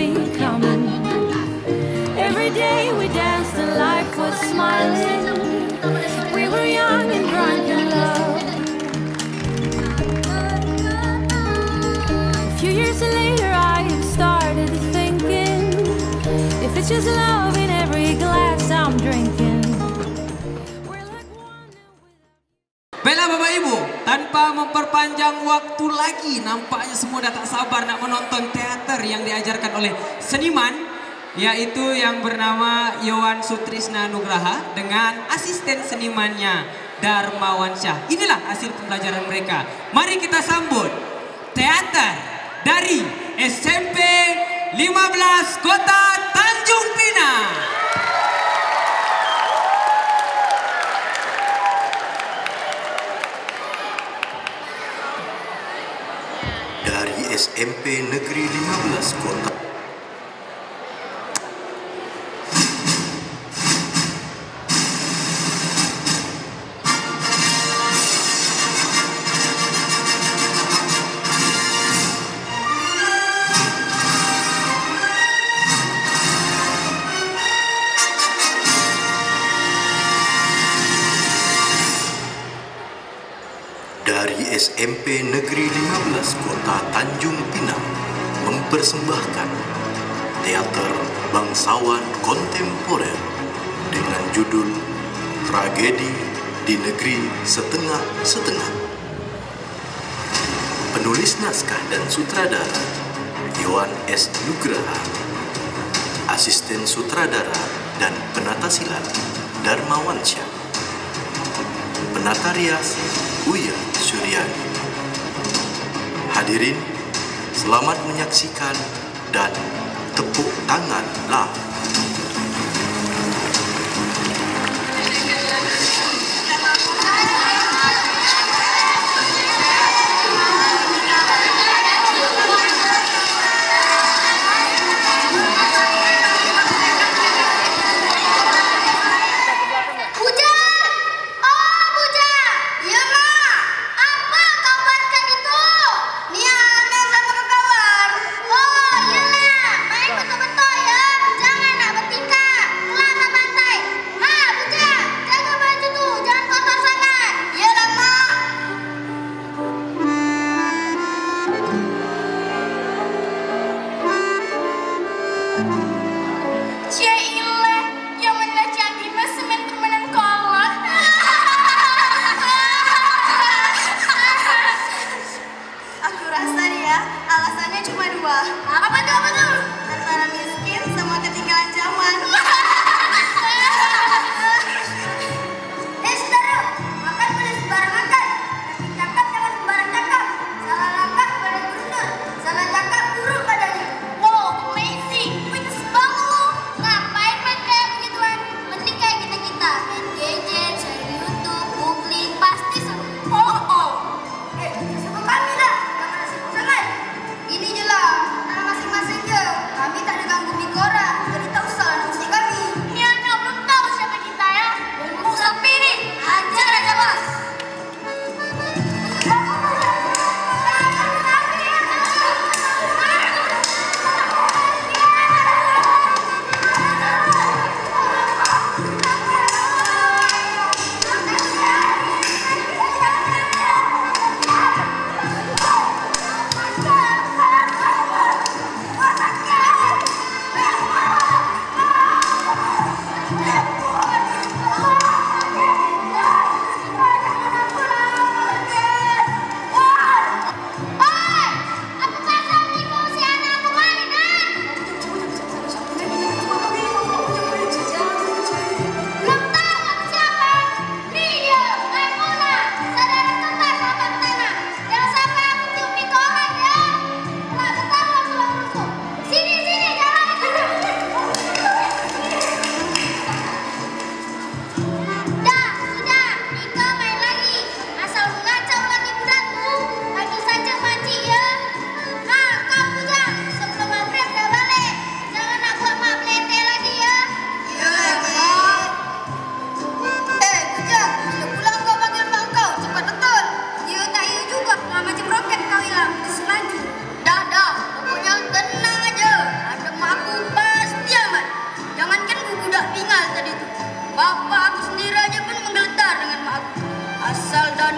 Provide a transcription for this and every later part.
becoming. Every day we danced and life was smiling. We were young and drunk in love. A few years later I started thinking, if it's just love in every glass I'm drinking. Baiklah Bapak Ibu, tanpa memperpanjang waktu lagi, nampaknya semua dah tak sabar nak menonton teater yang diajarkan oleh seniman, yaitu yang bernama Yowan Sutrisna Nugraha dengan asisten senimannya Darmawan Syah. Inilah hasil pembelajaran mereka. Mari kita sambut teater dari SMP 15 Kota Tanjung Pinang. Dari SMP Negeri 15 Kota. Dari SMP Negeri 15 Kota Tanjung Pinang mempersembahkan teater bangsawan kontemporer dengan judul Tragedi di Negeri Setengah-Setengah. Penulis naskah dan sutradara Yowan S. Nugraha, asisten sutradara dan penata silat Darmawan Syah, penata rias Uya Suryani. Hadirin, selamat menyaksikan dan tepuk tanganlah. Jangan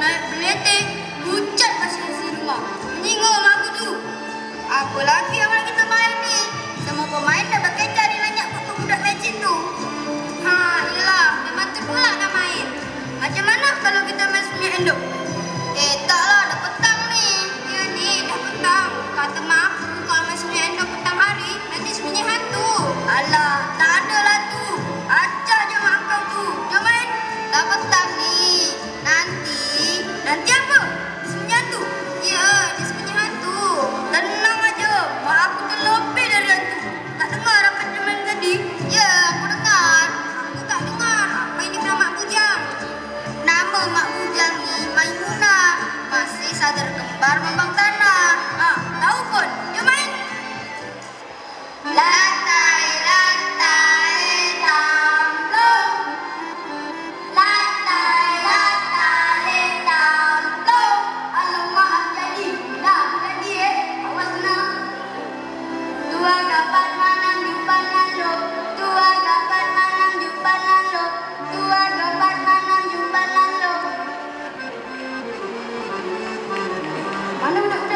naik beletek, hujan masih isi rumah. Menyinggung aku tu. Apa lagi yang lagi kita main ni? Semua pemain dah pakai cari banyak budak magic tu. Yelah, memang tu pula nak main. Macam mana kalau kita main sembunyi endok? Taklah, dah petang ni. Ya ni, dah petang. Kata mak aku, kalau main sembunyi endok petang hari, nanti sembunyi hantu. Alah, tak ada lah tu. Acah je mak kau tu. Jom main. Dah petang ni. Nanti apa? Disembunyi hantu? Ya, disembunyi hantu. Tenang aja. Mak aku tu lebih dari hantu. Tak dengar apa dia main tadi? Ya, aku dengar. Aku tak dengar. Apa ini nama Mak Bujang? Nama Mak Bujang ni Maimunah. Masih sadar kembar membang tanah. Tahu pun. Jom main. Lantai, lantai, tamplung. Lantai, lantai, tamplung. Alamak, jadi. Dah, jadi Awas senang. Tua gapat manang jupan lalu. Tua gapat manang jupan lalu. Tua gapat manang jupan lalu. Mana budak-budak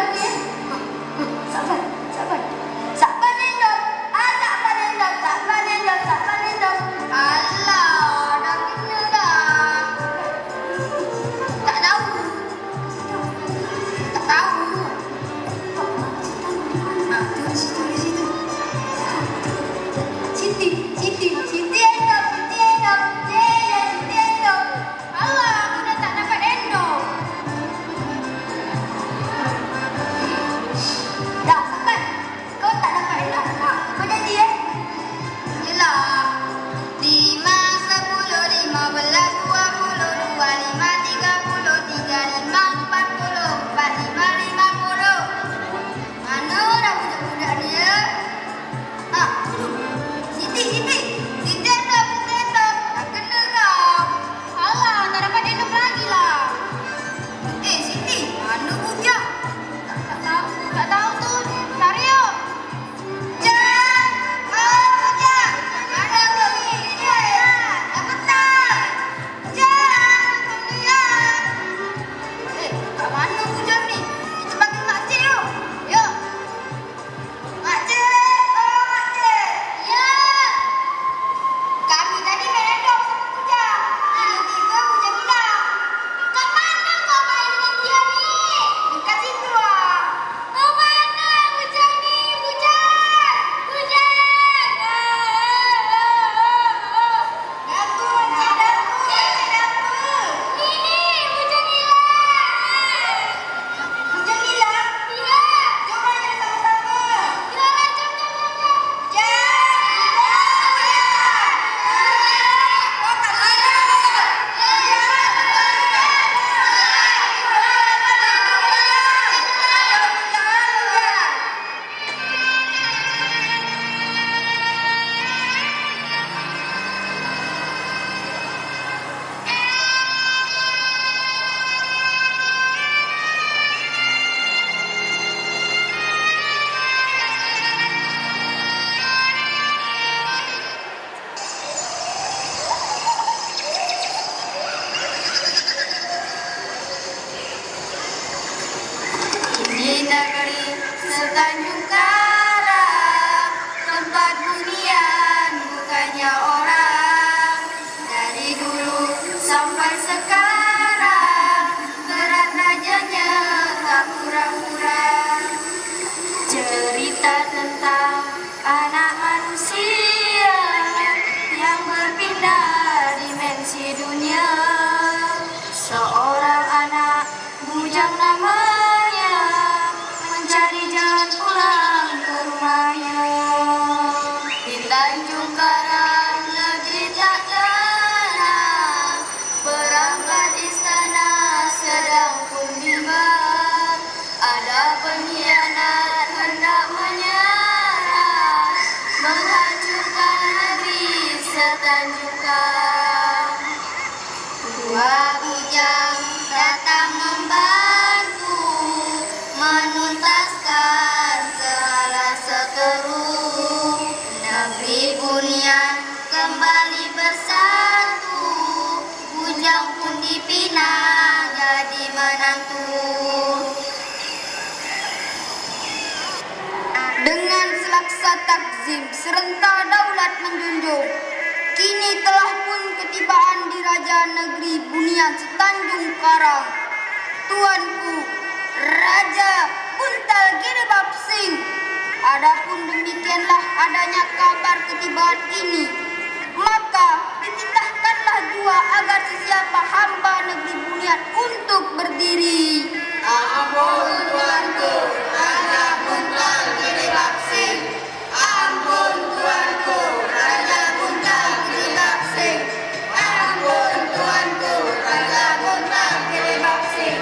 takzim serentak daulat menjunjung. Kini telah pun ketibaan di Raja Negeri Bunian Setanjung Karang. Tuanku, Raja Buntal Girebab Singh. Adapun demikianlah adanya kabar ketibaan ini, maka dititahkanlah jua agar sesiapa hamba negeri Bunian untuk berdiri. Ampun tuanku, Raja Buntal Girebab Singh. Ampun tuanku, Raja Buntal Girebab Singh. Ampun tuanku, Raja Buntal Girebab Singh.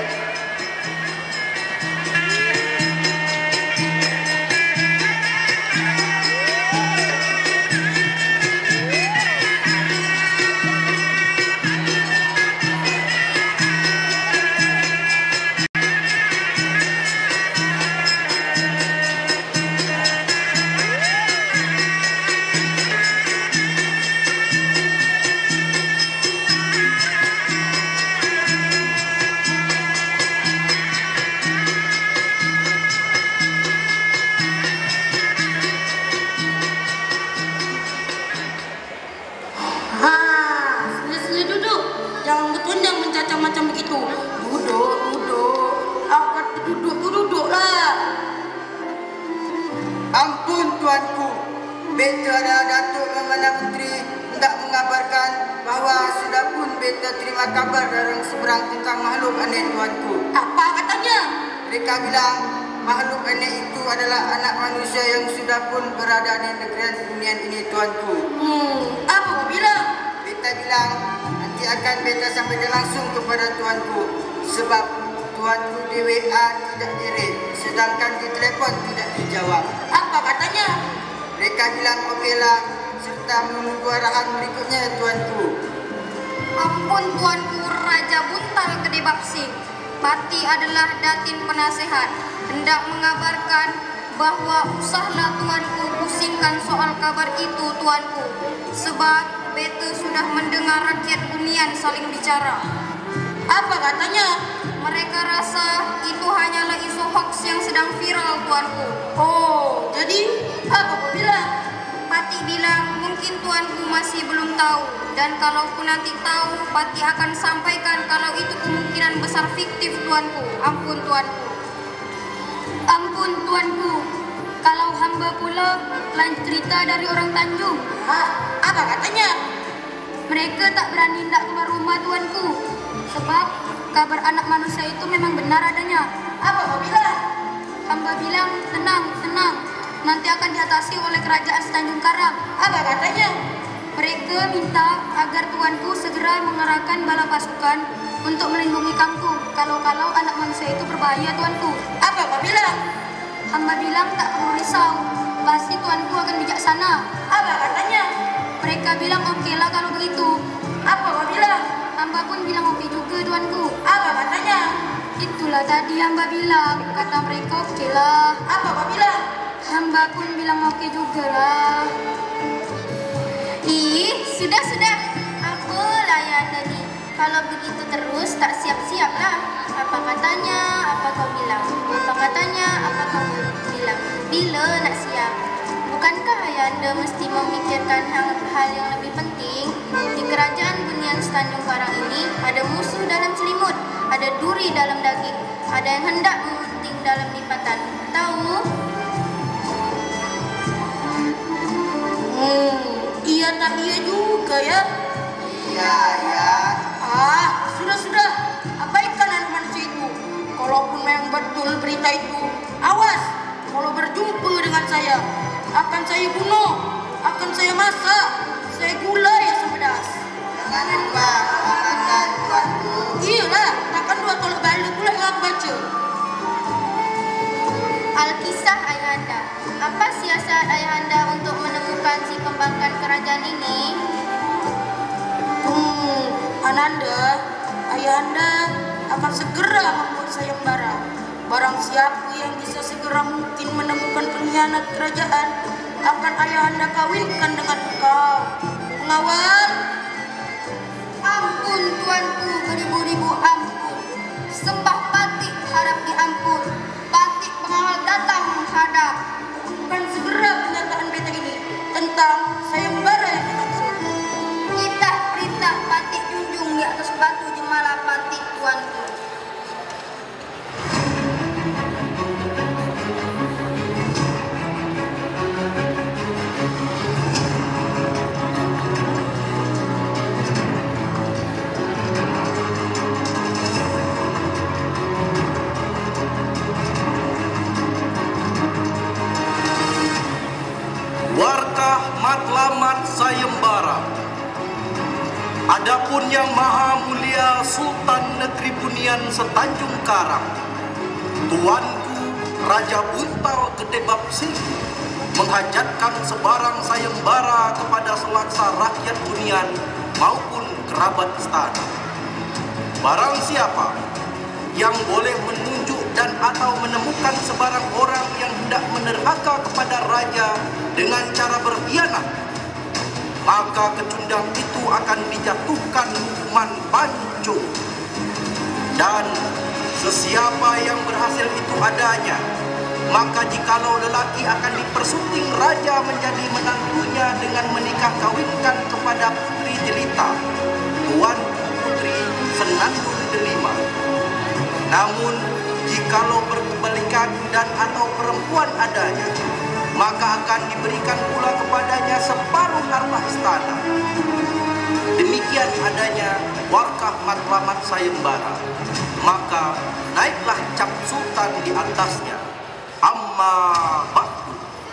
Sila duduk. Jangan bertundang mencacah macam begitu. Duduk. Angkat duduklah. Ampun tuanku, beta adalah Datuk Memandang Menteri hendak mengabarkan bahawa sudah pun beta terima kabar dari seberang tentang makhluk aneh tuanku. Apa katanya? Mereka bilang makhluk aneh itu adalah anak manusia yang sudah pun berada di negeri Bunian ini tuanku. Apa kau bilang? Beta bilang nanti akan beta sampaikan langsung kepada tuanku, sebab tuanku di WA tidak direct, sedangkan di telefon tidak dijawab. Apa katanya? Mereka bilang okeylah serta menunggu arahan berikutnya tuanku. Ampun tuanku, Raja Buntal Girebab Singh. Pati adalah datin penasehat, hendak mengabarkan bahwa usahlah tuanku pusingkan soal kabar itu tuanku, sebab beta sudah mendengar rakyat Bunian saling bicara. Apa katanya? Mereka rasa itu hanyalah isu hoax yang sedang viral tuanku. Oh, jadi apa kau bilang? Pati bilang mungkin tuanku masih belum tahu, dan kalaupun nanti tahu, Pati akan sampaikan kalau itu kemungkinan besar fiktif tuanku. Ampun tuanku. Ampun tuanku. Kalau hamba pula lain cerita dari orang Tanjung. Apa katanya? Mereka tak berani hendak keluar rumah tuanku, sebab kabar anak manusia itu memang benar adanya. Apa kau bilang? Hamba bilang tenang, nanti akan diatasi oleh kerajaan Setanjung Karang. Apa katanya? Mereka minta agar tuanku segera mengerahkan bala pasukan untuk melindungi kampung kalau anak manusia itu berbahaya tuanku. Apa kau bilang? Hamba bilang tak perlu risau, pasti tuanku akan bijaksana. Apa katanya? Mereka bilang okeylah kalau begitu. Apa kau bilang? Hamba pun bilang okey juga tuanku. Apa katanya? Itulah tadi hamba bilang, kata mereka okeylah. Apa kau bilang? Hamba pun bilang okey jugalah. Sudah. Apalah ya anda ni? Kalau begitu terus tak siap-siaplah. Apa katanya? Apa kau bilang? Apa katanya? Apa kau bilang? Bila nak siap? Bukankah ayah anda mesti memikirkan hal yang lebih penting? Di kerajaan Bunian Setanjung Karang ini ada musuh dalam selimut, ada duri dalam daging, ada yang hendak mengunting dalam lipatan. Tahu? Iya tak iya juga ya. Iya. Sudah. Abaikan anak manusia itu. Kalaupun memang betul berita itu, awas. Kalau berjumpa dengan saya, akan saya bunuh, akan saya masak, saya gulai yang sepedas. Jangan lupa amankan tuanku. Iyalah, takkan dua tolak balik pula yang aku baca. Alkisah ayahanda. Apa siasat ayahanda untuk menemukan si pembangkang kerajaan ini? Ananda, ayahanda akan segera membuat sayembara. Barang siapa yang bisa segera mungkin menemukan pengkhianat kerajaan, akan ayahanda kawinkan dengan engkau. Mengawal. Ampun tuanku, beribu-ribu ampun. Sembah Patik harap diampun. Patik pengawal datang menghadap. Akan segera kenyataan Yang Maha Mulia Sultan Negeri Bunian Setanjung Karang, Tuanku Raja Buntal Gede Bapsi, menghajatkan sebarang sayembara kepada selaksa rakyat Bunian maupun kerabat istana. Barang siapa yang boleh menunjuk dan atau menemukan sebarang orang yang hendak menerhaka kepada raja dengan cara berkhianat, maka kecundang itu akan dijatuhkan hukuman pancung. Dan sesiapa yang berhasil itu adanya, maka jikalau lelaki akan dipersunting raja menjadi menantunya dengan menikah kawinkan kepada putri jelita, Tuan Putri Senandung Delima. Namun jikalau berkebalikan dan atau perempuan adanya, maka akan diberikan pula kepadanya separuh harta istana. Demikian adanya warkah matlamat sayembara. Maka naiklah cap sultan di atasnya. Amma ba'du.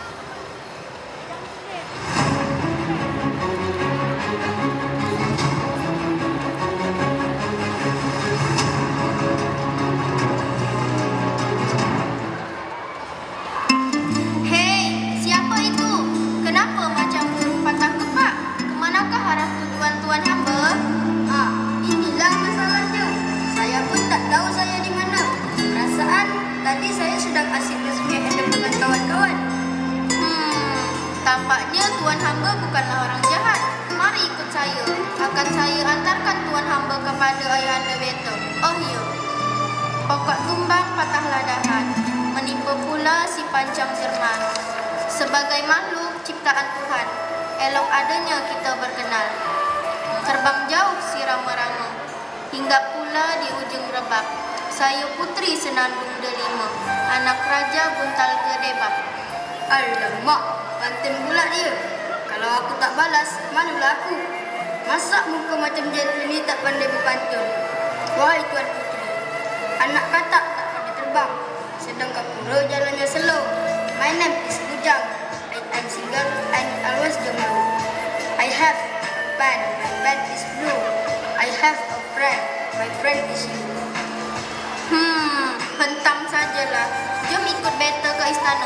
Tampaknya tuan hamba bukanlah orang jahat. Mari ikut saya. Akan saya antarkan tuan hamba kepada ayahanda Beta. Oh ya. Pokok tumbang patahlah dahan, menimpa pula si pancang Jerman. Sebagai makhluk ciptaan Tuhan, elok adanya kita berkenal. Terbang jauh si rama-rama, hingga pula di ujung rebab. Saya Putri Senandung Delima, anak Raja Buntal Gedebab. Alamak, pantun pula dia. Kalau aku tak balas, malulah aku. Masa muka macam dia ni tak pandai berpantun. Wahai Tuan Putri, anak katak tak pandai terbang, sedangkan pura jalannya slow. My name is Bujang. I'm single and always jomblo. I have a pen, my pen is blue. I have a friend, my friend is you. Hentam sajalah. Jom ikut Beta ke istana.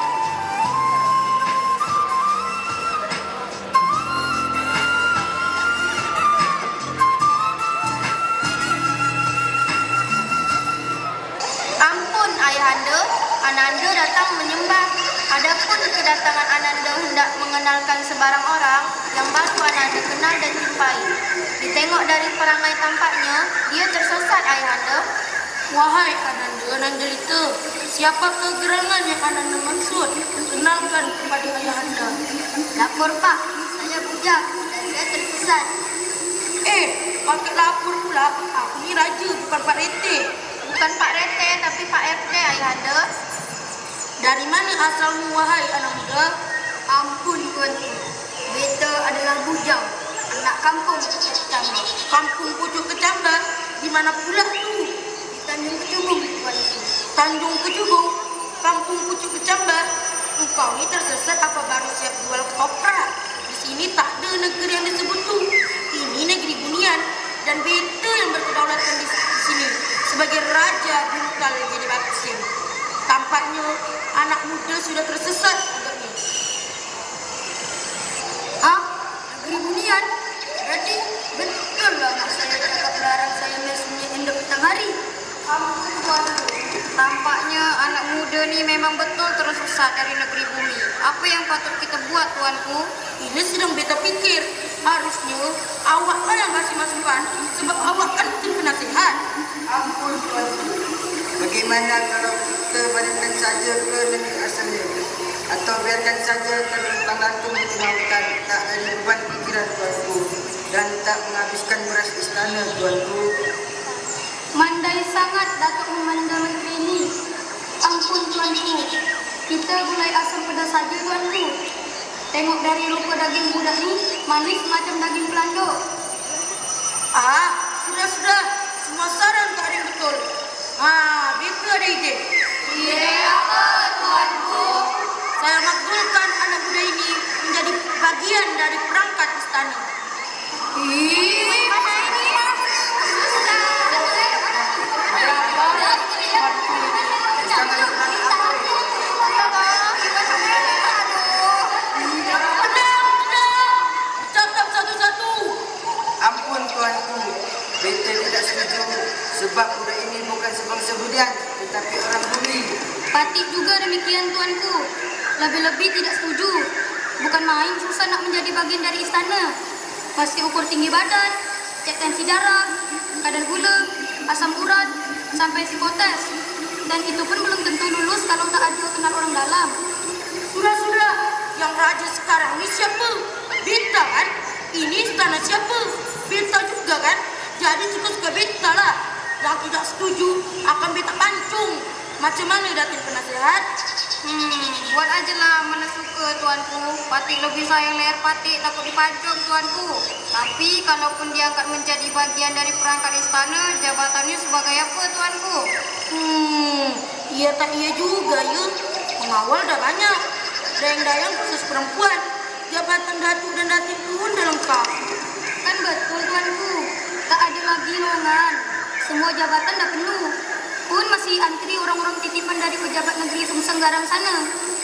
Ampun ayahanda, Ananda datang menyembah. Adapun kedatangan Ananda hendak mengenalkan sebarang orang yang baru Ananda kenal dan jumpai. Ditengok dari perangai tampaknya, dia tersesat ayahanda. Wahai Ananda itu, siapakah gerangan yang Ananda maksud? Kenalkan kepada ayahanda. Lapor Pak, saya Bujang dan saya tersesat. Pakai lapor pula. Aku ni raja, bukan Pak Rete. Bukan Pak Rete, tapi Pak RT ayahanda. Dari mana asalmu, wahai anak muda? Ampun tuanku, Beta adalah Bujang, anak kampung Pucuk Kecambah. Kampung Pucuk Kecambah? Di mana pula tu? Di Tanjung Kecubung tuanku. Tanjung Kecubung? Kampung Pucuk Kecambah? Engkau ni tersesat apa baru siap jual ketoprak? Di sini tak ada negeri yang disebut tu. Ini negeri Bunian dan Beta yang berkedaulatan di sini sebagai Raja Buntal Gede Bapsi. Tampaknya anak muda sudah tersesat agaknya. Negeri Bunian? Berarti betul lah mak saya cakap larang saya mesumnya endok petang hari. Tampaknya anak muda ni memang betul tersesat dari negeri bumi. Apa yang patut kita buat tuanku? Ini sedang Beta fikir. Harusnya awaklah yang kasih masukan sebab awak kan tim penasihat. Ampun tuanku. Bagaimana kalau kita balikkan saja ke negeri asalnya? Atau biarkan saja terlentang lantung di lautan, tak ada beban pikiran tuanku dan tak menghabiskan beras istana tuanku. Mandai sangat Datuk memandang negeri ini. Ampun tuanku, kita gulai asam pedas saja tuanku. Tengok dari rupa daging budak ni, manis macam daging pelando. Sudah. Semua saran tak ada yang betul. Beta ada ide. Apa tuanku? Saya makzulkan anak muda ini menjadi bagian dari perangkat istana. Mana ini? Sebab budak ini bukan sebangsa budian, tetapi orang bumi. Patik juga demikian tuanku. Lebih-lebih tidak setuju. Bukan main susah nak menjadi bagian dari istana. Mesti ukur tinggi badan, cek tensi darah, kadar gula, asam urat, sampai psikotes. Dan itu pun belum tentu lulus kalau tak ada kenal orang dalam. Sudah, yang raja sekarang ni siapa? Beta kan? Ini istana siapa? Beta juga kan? Jadi suka-suka beta lah. Yang tidak setuju akan beta pancung. Macam mana Datin penasehat? Buat aja lah mana suka tuanku. Patik lebih sayang leher Patik takut dipancung tuanku. Tapi kalaupun diangkat menjadi bagian dari perangkat istana, jabatannya sebagai apa tuanku? Iya tak iya juga ya. Pengawal dah banyak. Dayang-dayang khusus perempuan. Jabatan Datuk dan Datin pun dah lengkap. Kan betul tuanku. Tak ada lagi lowongan. Semua jabatan dah penuh. Pun masih antri orang-orang titipan dari pejabat negeri Sungsang Garang sana.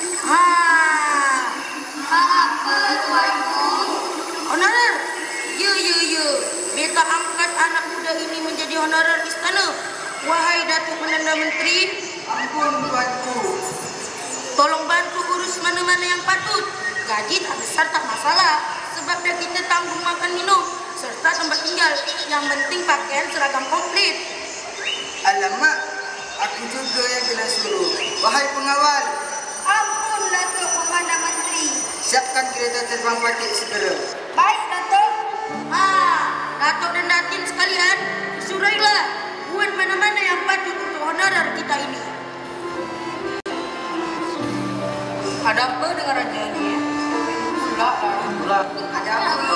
Apa tuanku? Honorer? Ya. Beta angkat anak muda ini menjadi honorer istana. Wahai Datuk Perdana Menteri. Ampun tuanku. Tolong bantu urus mana-mana yang patut. Gaji tak besar tak masalah. Sebab dah kita tanggung makan minum. Serta tempat tinggal. Yang penting pakaian seragam komplit. Alamak, aku juga yang kena suruh. Wahai pengawal. Ampun Datuk Perdana Menteri. Siapkan kereta terbang Patik segera. Baik Datuk. Datuk dan Datin sekalian. Surailah. Buat mana-mana yang patut untuk honorer kita ini. Ada apa dengan raja ini? Ada apa?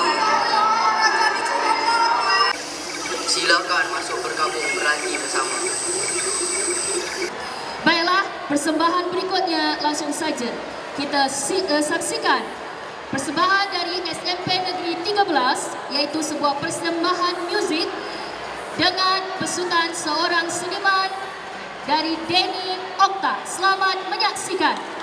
Silakan masuk bergabung berlagi bersama. Baiklah, persembahan berikutnya langsung saja kita saksikan. Persembahan dari SMP Negeri 13, iaitu sebuah persembahan muzik dengan besutan seorang seniman dari Denny Okta. Selamat menyaksikan.